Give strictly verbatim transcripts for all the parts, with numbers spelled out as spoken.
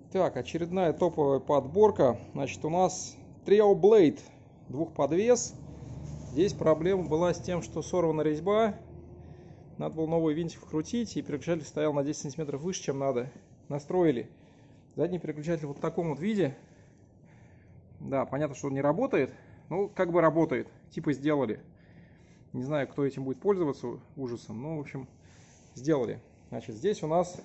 Так, очередная топовая подборка. Значит, у нас Trio Blade, двухподвес. Здесь проблема была с тем, что сорвана резьба. Надо было новый винтик вкрутить, и переключатель стоял на десять сантиметров выше, чем надо. Настроили. Задний переключатель вот в таком вот виде. Да, понятно, что он не работает. Ну, как бы работает. Типа сделали. Не знаю, кто этим будет пользоваться ужасом. Ну, в общем, сделали. Значит, здесь у нас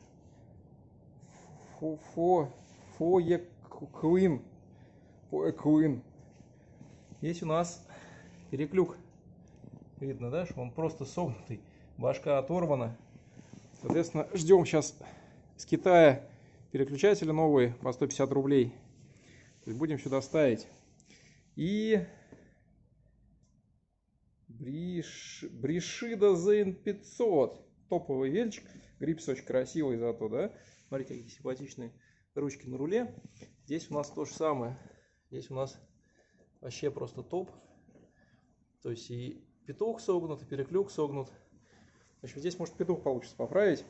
Фоеквин. Фоеквин. Здесь у нас переклюк. Видно, да, что он просто согнутый. Башка оторвана. Соответственно, ждем сейчас с Китая переключатели новые по сто пятьдесят рублей. То есть будем сюда ставить. И Бриш... Бришида Зейн пятьсот. Топовый вельчик. Грипс очень красивый зато, да. Смотрите, какие симпатичные ручки на руле. Здесь у нас то же самое. Здесь у нас вообще просто топ. То есть и петух согнут, и переклюк согнут. В общем, здесь может петух получится поправить.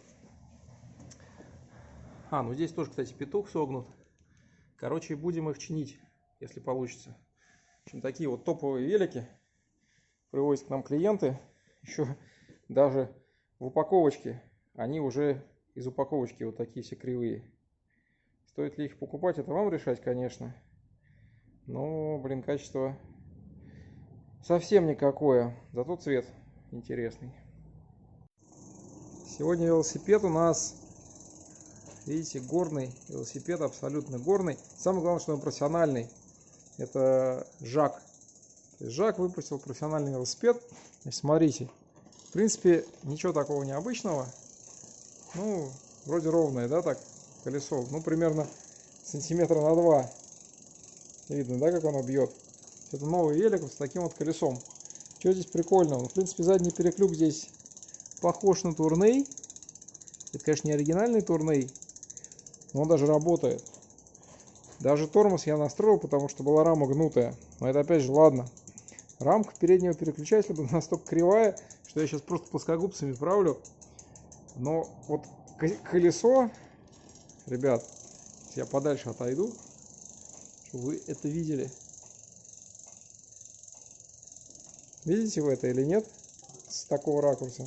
А, ну здесь тоже, кстати, петух согнут. Короче, будем их чинить, если получится. В общем, такие вот топовые велики привозят к нам клиенты. Еще даже в упаковочке. Они уже из упаковочки вот такие все кривые. Стоит ли их покупать, это вам решать, конечно. Но, блин, качество совсем никакое. Зато цвет интересный. Сегодня велосипед у нас, видите, горный велосипед, абсолютно горный. Самое главное, что он профессиональный. Это Жак. Жак выпустил профессиональный велосипед. Значит, смотрите. В принципе, ничего такого необычного. Ну, вроде ровное, да, так, колесо. Ну, примерно сантиметра на два. Видно, да, как оно бьет. Это новый велик с таким вот колесом. Что здесь прикольного? Ну, в принципе, задний переклюк здесь похож на турней. Это, конечно, не оригинальный турней, но он даже работает. Даже тормоз я настроил, потому что была рама гнутая. Но это опять же, ладно. Рамка переднего переключателя была настолько кривая, что я сейчас просто плоскогубцами правлю. Но вот колесо, ребят, я подальше отойду, чтобы вы это видели. Видите вы это или нет? С такого ракурса.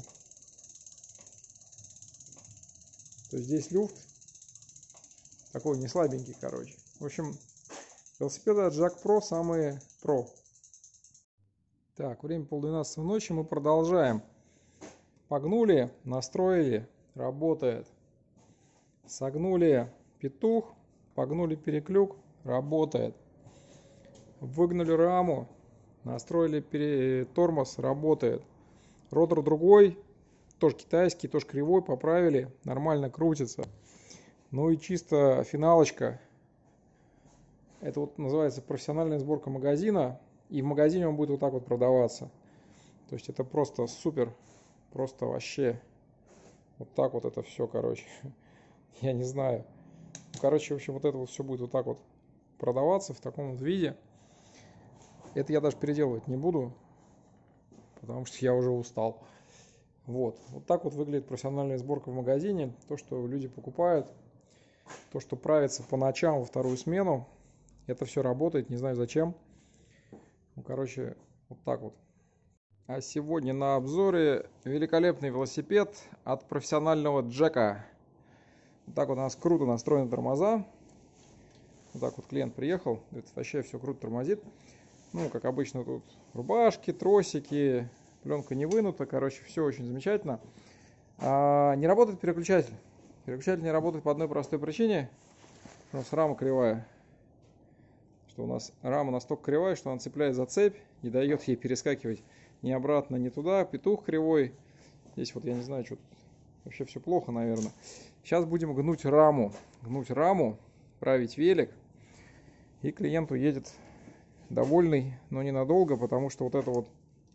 То есть здесь люфт такой не слабенький, короче. В общем, велосипеды от Жак Про самые про. Так, время полдвенадцатого ночи, мы продолжаем. Погнули, настроили, работает. Согнули петух, погнули переклюк, работает. Выгнали раму, настроили пере... тормоз, работает. Ротор другой, тоже китайский, тоже кривой, поправили, нормально крутится. Ну и чисто финалочка. Это вот называется профессиональная сборка магазина. И в магазине он будет вот так вот продаваться. То есть это просто супер. Просто вообще. Вот так вот это все, короче. Я не знаю. Короче, в общем, вот это вот все будет вот так вот продаваться в таком вот виде. Это я даже переделывать не буду. Потому что я уже устал. Вот. Вот так вот выглядит профессиональная сборка в магазине. То, что люди покупают. То, что правится по ночам во вторую смену. Это все работает. Не знаю зачем. Ну, короче, вот так вот. А сегодня на обзоре великолепный велосипед от профессионального Джека. Вот так вот у нас круто настроены тормоза. Вот так вот клиент приехал. Это вообще все круто тормозит. Ну, как обычно, тут рубашки, тросики, пленка не вынута. Короче, все очень замечательно. А, не работает переключатель. Переключатель не работает по одной простой причине. У нас рама кривая. Что у нас рама настолько кривая, что она цепляет за цепь, не дает ей перескакивать ни обратно, ни туда. Петух кривой. Здесь вот я не знаю, что тут. Вообще все плохо, наверное. Сейчас будем гнуть раму. Гнуть раму, править велик. И клиент уедет довольный, но ненадолго, потому что вот это вот,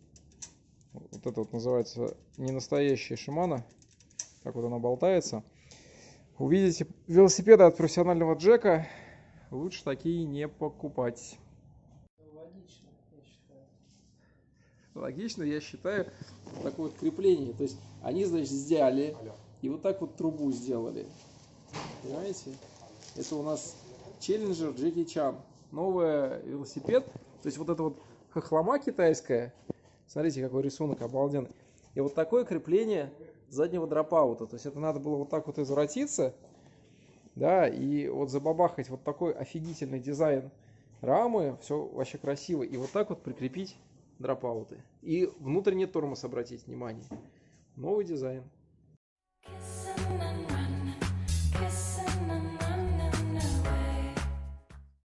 вот это вот называется не настоящая Шимано. Так вот она болтается. Увидите велосипеды от профессионального Джека. Лучше такие не покупать. Логично, я считаю. Логично, я считаю, такое вот крепление. То есть они, значит, взяли и вот так вот трубу сделали. Понимаете? Это у нас Challenger Джеки Чан. Новый велосипед. То есть вот эта вот хохлома китайская. Смотрите, какой рисунок обалденный. И вот такое крепление заднего дропаута. То есть это надо было вот так вот изворотиться. Да, и вот забабахать вот такой офигительный дизайн рамы. Все вообще красиво. И вот так вот прикрепить дропауты. И внутренний тормоз, обратите внимание. Новый дизайн.